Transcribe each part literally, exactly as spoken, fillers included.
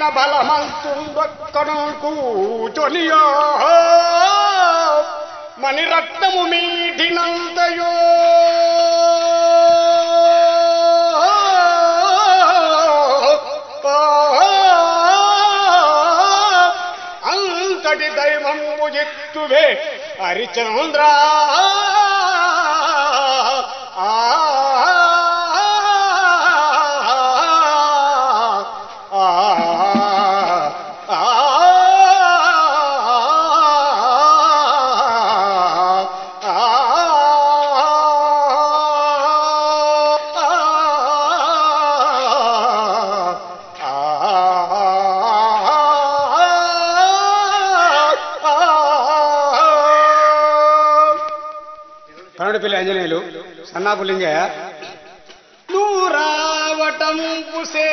పట్టిన బలమంతుండొక్కను కూచొనియో మణిరత్నము మీటినంతయో అంతటి దైవము ఎత్తువే హరిచంద్ర కరుణపల్లి ఆంజనేయులు సన్నాపులింగయ్య నువ్వు రావటం పుసే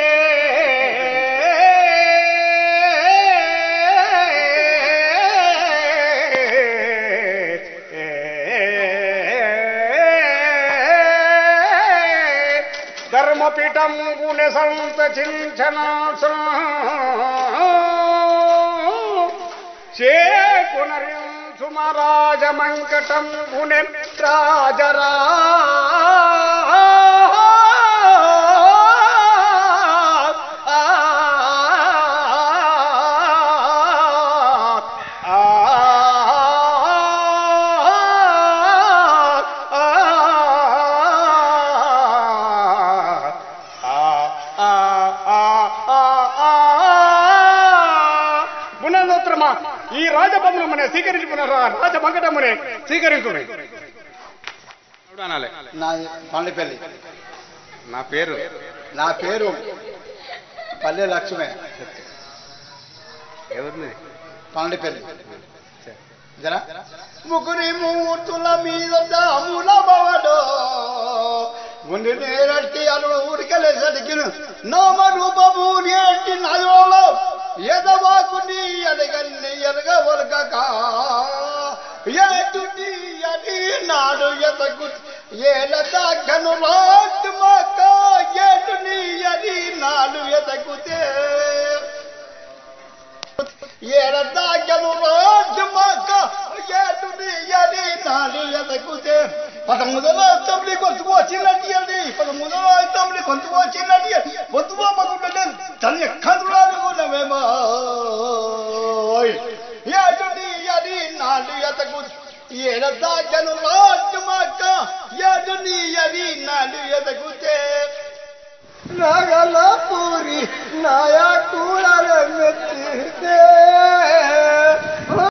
ధర్మపీఠం గుణ సంత చించనాసన చేకునరి సుమరాజ మంకటం గుణె రాజరా ఈ రాజబంధమునే స్వీకరించుకున్నారు రాజమంకటమునే స్వీకరించుకుని నా పండిపల్లి నా పేరు నా పేరు పల్లె లక్ష్మే ఎవరిని పండిపల్లి ముగ్గురి మూర్తుల మీద దాముల బవడో గుండె నేరట్టి అల్లుడు ఊరికెళ్ళేసరికి నామ రూపము నేటి నయోలో ఎదవాకుని ఎదగన్ని ఎదగ ఒలక ఏటుని అది నాడు ఎదగు ఏల దాగను రాటు మాక ఏటుని అది నాడు ఎదగుతే ఏల దాగను రాటు మాక ఏటుని అది నాడు ఎదగుతే పదమూడవ తొమ్మిది కొంతకు వచ్చినట్టు అండి పదమూడవ తొమ్మిది కొంతకు వచ్చినట్టు పొద్దుగా మగుంటే తల్లి కందులాలు ఉన్నవేమో ఏటుని అది నాడు ఎదగు ఏడదాగను రాటు మాక ఏటుని అది నాడు ఎదగుతే నగల పూరి నాయా